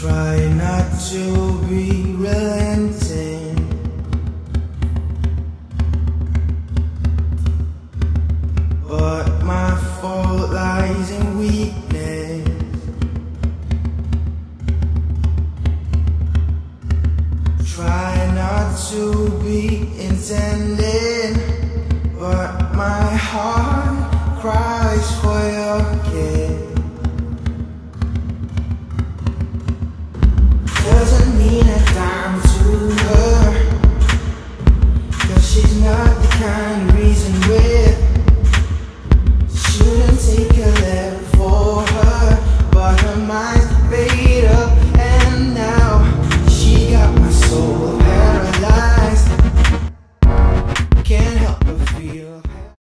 Try not to be relenting, but my fault lies in weakness. Try not to be intended,